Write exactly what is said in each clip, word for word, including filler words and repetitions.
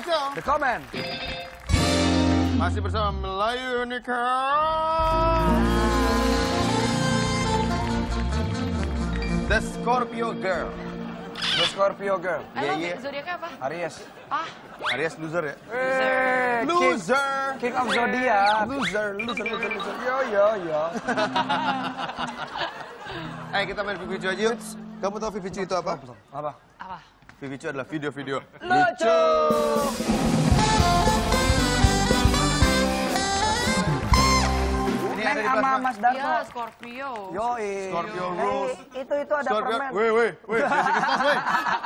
Leco. The Comment. Masih bersama Melayu Unicorn. The Scorpio Girl. The Scorpio Girl. Iya, Iya, iya. Zodiaknya apa? Aries. Ah, Aries loser ya? Eh, Loser. King, King of Zodiac. Loser, loser, loser, loser. Yo, yo, yo. Eh, kita main Vivicu aja yuk. Kamu tahu Vivicu itu apa? Apa? apa? Vivicu adalah video-video Lucu. Ini Neng ada di sama plasma. Mas Darto. Iya, Scorpio. Yoi. Scorpio Eh, Rules. itu itu ada Scorpio. permen. Weh, weh, weh. Basic Stas, weh.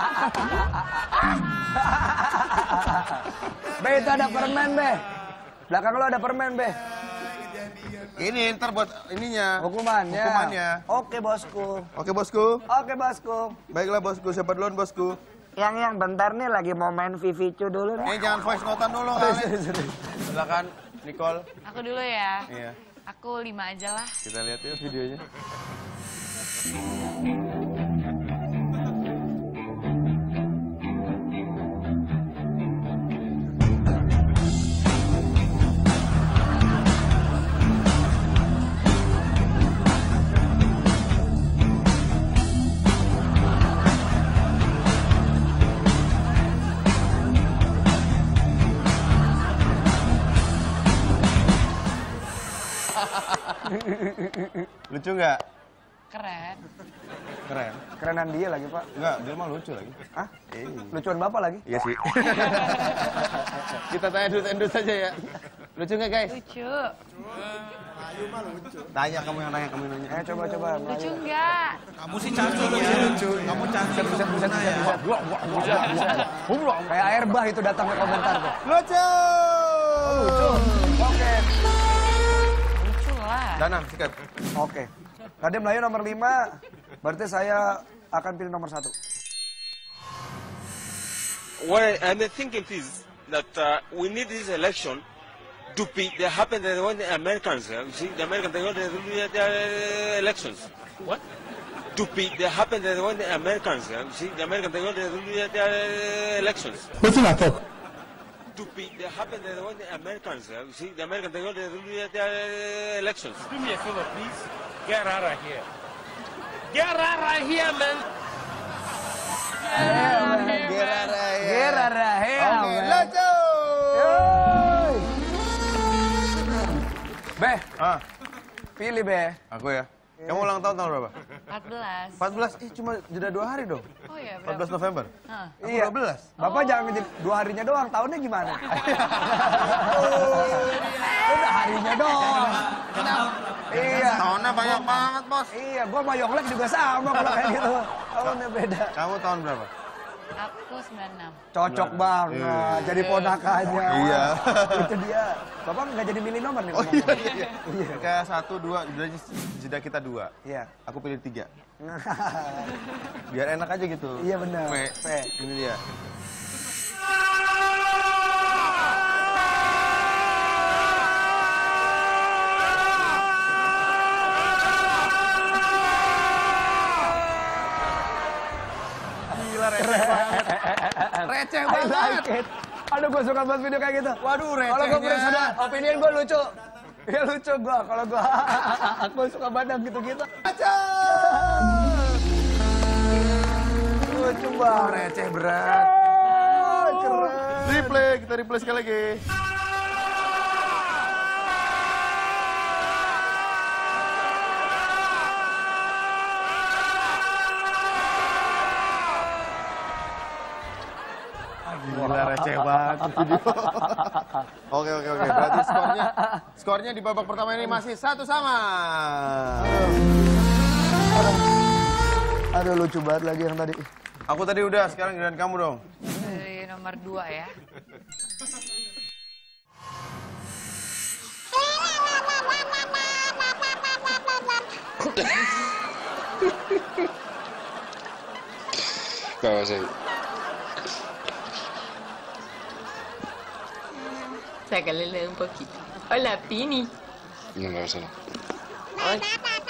Be, itu ada permen, Be. Belakang lo ada permen, Be. Ini ntar buat ininya. Hukumannya. Hukumannya. Oke, bosku. Oke, bosku. Oke, bosku. Baiklah, bosku. Siapa duluan, bosku? Yang yang bentar nih lagi mau main Vivicu dulu nih. Eh, jangan voice notan dulu, kali. Silakan, Nicole. Aku dulu ya. Iya. Aku lima aja lah. Kita lihat yuk videonya. Lucu nggak? Keren. Keren. Kerenan dia lagi, Pak. Enggak, dia mah lucu lagi. Hah? Iya. Lucuan Bapak lagi? Iya sih. Kita tanya dus-endus saja ya. Lucu nggak, guys? Lucu. Tanya kamu yang nanya, kamu yang nanya. Eh, coba coba. Lucu nggak? Kamu sih cantik ya. Lucu. Kamu cantik. Bisa bisa bisa bisa. Bisa bisa. Kayak air bah itu datang ke komentar tuh. Lucu. Lucu. Oke. Lucu lah. Danang, sikat. Oke. Tadi Melayu nomor lima, berarti saya akan pilih nomor satu. What I'm thinking is that uh, we need this election to be the happen that when the Americans, uh, you see, the Americans they want to do their elections. What? To be the happen that when the Americans, uh, you see, the Americans they want to do their elections. What's in that talk? To be the happen that when the Americans, uh, you see, the Americans they want to do their elections. Do me a favor, please. Get out of here. Get out of here, man. Gerara, Oke, lucu. Be, Ah, pilih Be. aku ya. Kamu ulang tahun tanggal berapa? empat belas. empat belas. Ih, cuma jeda dua hari dong. Oh iya, empat belas berapa? November. Hah. Aku Iya. dua belas. Bapak jangan ngejadi dua harinya doang, tahunnya gimana? Udah harinya doang. Iya. Tahunnya banyak banget, Bos. Iya, gua sama Yonglek juga sama kalau kayak gitu. Tahunnya beda. Kamu tahun berapa? Aku sembilan puluh enam. Cocok banget, jadi ponakannya. Iya. Itu dia. Bapak nggak jadi milih nomor nih. Oh iya, ngomong-ngomong. iya. Kayak satu, dua, berarti jeda kita dua. Iya. Aku pilih tiga. Biar enak aja gitu. Iya benar. P. P. Ini dia. Gila, receh banget. Receh I banget. like it. Aduh, gue suka banget video kayak gitu. Waduh, recehnya. Kalau gue punya saudara, opinion gue lucu. Ya lucu gue, kalau gue, aku suka badan gitu-gitu. Lucu banget. Receh berat. Oh, keren. Replay, kita replay sekali lagi. Gila, receh banget video. Oke, oke, oke. Berarti skornya, skornya di babak pertama ini masih satu sama. Aduh, lucu banget lagi yang tadi. Aku tadi udah, sekarang giliran kamu dong. Dari nomor dua ya. Gak usah. Sácale un poquito. Hola, Pini. No, gak usah. Ay.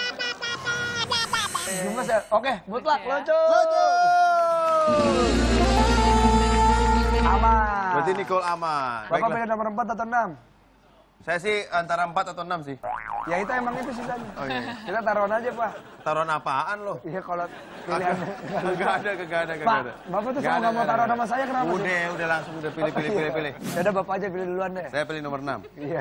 Gemes ya? Oke, mutlak, Lucu ya? lucu. Lucu. Aman. Berarti Nicole aman. Bapak Baiklah. pilih nomor empat atau enam? Saya sih antara empat atau enam sih. Ya itu emang itu sisanya. Oh iya. Kita taruhan aja, Pak. Taruhan apaan lo? Iya kalau pilihan. Gak ada, gak ada, gak Pak, ada. Bapak tuh Gak sama ada, nggak mau gak ada, taruh gak ada. nama saya kenapa sih? Udah, udah langsung udah pilih, pilih, pilih, pilih. Ya udah Bapak aja pilih duluan deh. Saya pilih nomor enam. Iya.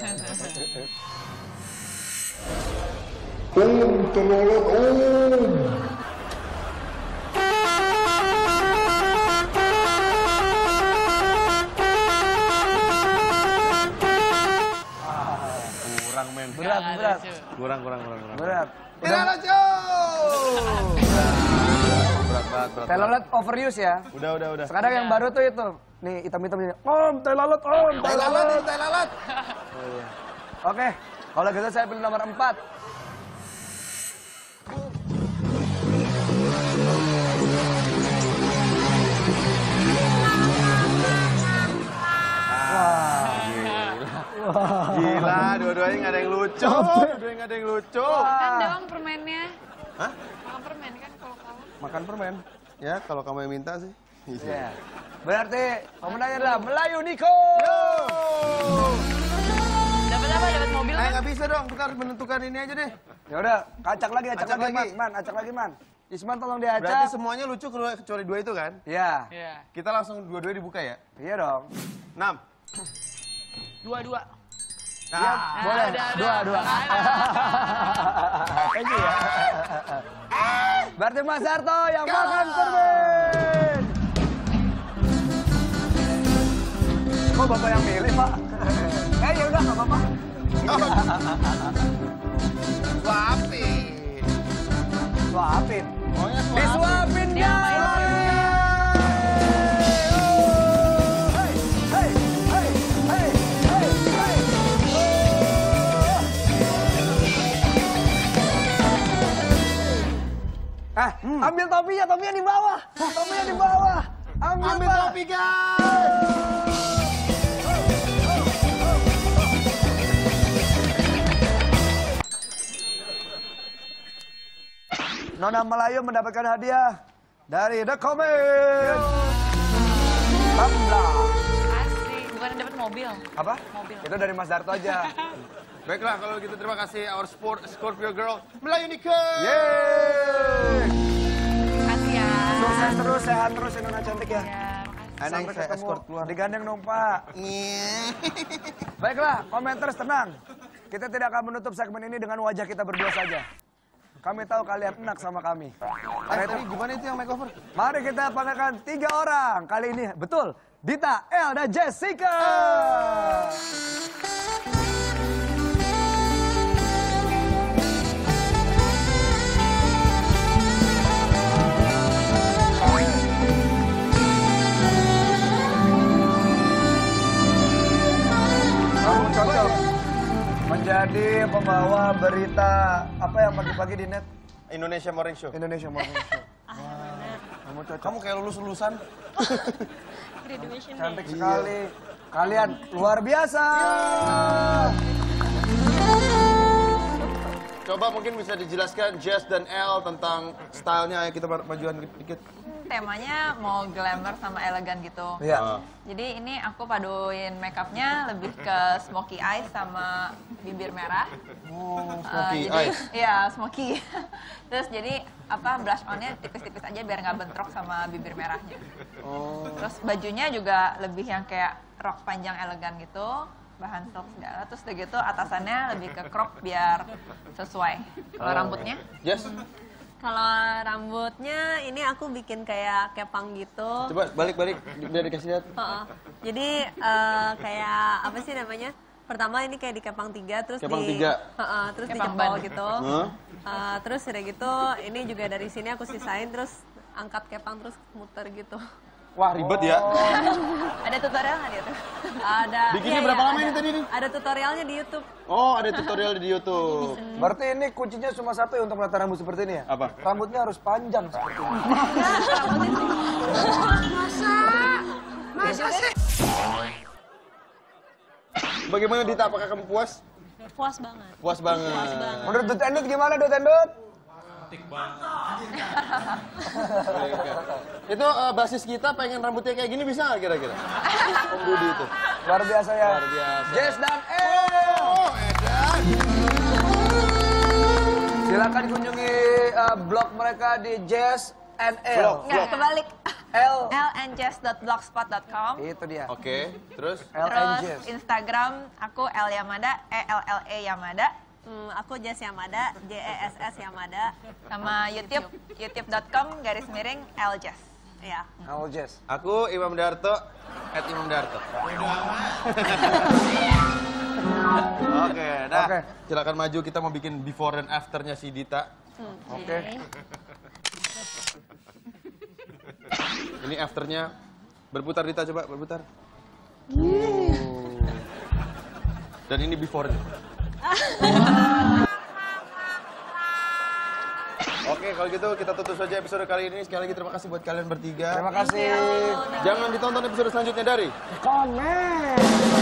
Kurang men. Berat, Nggak berat. lucu. Kurang, kurang, kurang, kurang. Berat. Tidak lucu. Berat banget, berat. Telolet overuse ya. Udah, udah, udah. Sekarang yang baru tuh itu. Nih, hitam-hitam ini. Om, telolet, om, Tai lalat, ini tai lalat. Oke, kalau gitu saya pilih nomor empat. Gila, dua-duanya nggak ada yang lucu. Dua-duanya nggak ada yang lucu. Kan doang permennya. Hah? Makan permen kan kalau kalah. Makan permen. Ya, kalau kamu yang minta sih. Iya. Berarti pemenangnya adalah Melayu Niko. Dapat apa? Dapat mobil Eh, kan? nggak bisa dong. Kita harus menentukan ini aja deh. Ya udah, acak lagi, acak, Acak lagi, lagi. Man. Man, acak lagi, Man. Isman tolong Berarti diacak. semuanya lucu kecuali kecuali dua itu kan? Iya. Iya. Kita langsung dua-duanya dibuka ya? Iya dong. Enam. Dua-dua. Nah, Boleh. ada, ada. Dua, dua. Thank you ya. Berarti Mas Darto yang makan permen. Kok Bapak yang milih, Pak? Eh, ya udah, nggak apa-apa. suapin. Suapin. Pokoknya suapin. Disuapin, Dia guys. Hey, hey, hey, hey, hey, hey. Oh. Eh, ambil topinya, topinya di bawah. Topinya di bawah. Ambil, Ambil Pak. topi, guys. Nona Melayu mendapatkan hadiah dari The Comment. Tumbler. Asik. Bukan dapat mobil. Apa? Mobil. Itu dari Mas Darto aja. Baiklah, kalau gitu terima kasih our sport Scorpio girl Melayu Nika. Yeay. Makasih ya. Sukses terus, sehat terus, Nona cantik ya. Ya, makasih. Aneh, Sampai saya ketemu. escort keluar. Digandeng dong, Pak. Baiklah, komenters tenang. Kita tidak akan menutup segmen ini dengan wajah kita berdua saja. Kami tahu kalian enak sama kami. Karena Eh, itu, tadi gimana itu yang makeover? mari kita panggilkan tiga orang. Kali ini, betul, Dita, El, dan Jessica. Kamu cocok menjadi pembawa berita apa yang pagi-pagi di net Indonesia Morning Show. Indonesia Morning Show. Kamu cocok. Kamu kayak lulus-lulusan. Cantik sekali. Kalian luar biasa. Coba mungkin bisa dijelaskan Jess dan Elle tentang stylenya. Ayo kita majuan dikit. Temanya mau glamour sama elegan gitu. Iya. Jadi ini aku paduin makeupnya lebih ke smoky eyes sama bibir merah. Oh, Eh, smoky jadi, eyes. Iya, smoky. Terus jadi apa blush on-nya tipis-tipis aja biar nggak bentrok sama bibir merahnya. Oh. Terus bajunya juga lebih yang kayak rok panjang elegan gitu, bahan silk segala. Terus udah gitu atasannya lebih ke crop biar sesuai. Kalau Oh. rambutnya Jess, Kalau rambutnya ini aku bikin kayak kepang gitu. coba balik-balik biar dikasih lihat. Heeh. Jadi eh, kayak apa sih namanya? Pertama ini kayak di kepang tiga, terus Kepang di tiga. Heeh, terus Kepang dijempol ban. gitu. Huh? Eh, terus udah gitu, ini juga dari sini aku sisain, terus angkat kepang terus muter gitu. Wah, ribet ya. ada tutorial nggak dia tuh? Ada. Bikinnya iya, berapa iya, lama ada- ini tadi nih? Ada tutorialnya di YouTube. Oh, ada tutorial di YouTube. Berarti ini kuncinya cuma satu ya untuk menata rambut seperti ini ya? Apa? Rambutnya harus panjang seperti ini. Bagaimana Dita? Apakah kamu puas? Puas banget. Puas banget. Menurut Dut Endut gimana Dut Endut? Itu uh, basis kita pengen rambutnya kayak gini bisa nggak kira-kira? Om Budi itu. Luar biasa ya. Luar biasa. Jess dan El. Oh, Edan. Silakan kunjungi uh, blog mereka di Jess and El. Nggak, kebalik. L. l n jess dot blogspot dot com. Itu dia. Oke, terus? L and Terus Jess. Instagram aku El Yamada, E L L E Yamada. Hmm, aku Jess Yamada, J E S S Yamada. Sama YouTube, youtube dot com garis miring L Jess. Ya. L Jess. Aku Imam Darto, at Imam Darto. Oke, dah. Oke. Silakan maju, kita mau bikin before dan afternya si Dita. Oke. Ini afternya. Berputar Dita, coba berputar. Dan ini before-nya. Oke, kalau gitu kita tutup saja episode kali ini. Sekali lagi terima kasih buat kalian bertiga. Terima kasih. Jangan ditonton episode selanjutnya dari Komen.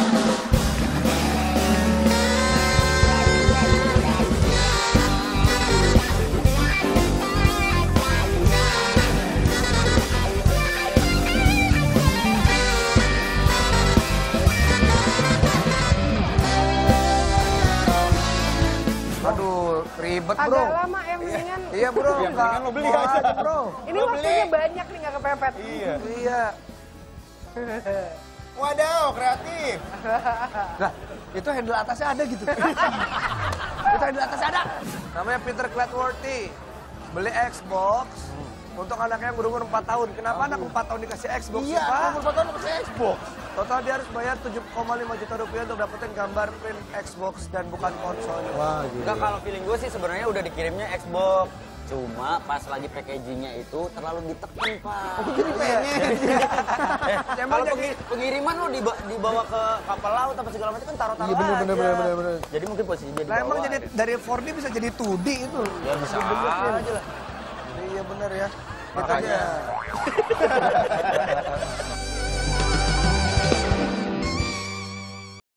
Aduh, ribet bro. Agak lama ya mendingan. Iya bro, Iya, nggak mendingan lo beli mau aja. bro. Ini waktunya banyak nih nggak kepepet. Iya. Iya. Wadaw, kreatif. Lah, itu handle atasnya ada gitu. Itu handle atasnya ada. Namanya Peter Clatworthy. Beli Xbox untuk anaknya yang berumur empat tahun. Kenapa anak empat tahun dikasih Xbox Iya, sih, Pak? umur empat tahun kasih Xbox. Total dia harus bayar tujuh koma lima juta rupiah untuk dapetin gambar print Xbox dan bukan konsolnya. Wah, gitu. Enggak, kalau feeling gue sih sebenarnya udah dikirimnya Xbox. Cuma pas lagi packagingnya itu terlalu ditekan, Pak. Oh, jadi pengen. Eh, Emang kalau jadi- pengi- pengiriman lo diba dibawa ke kapal laut apa segala macam kan taruh-taruh Iya, bener, aja. bener, bener, bener, bener. Jadi mungkin posisinya di Lah bawah. emang jadi dari empat D bisa jadi dua D itu. Ya bisa aja lah. Iya bener ya. Makanya. Makanya.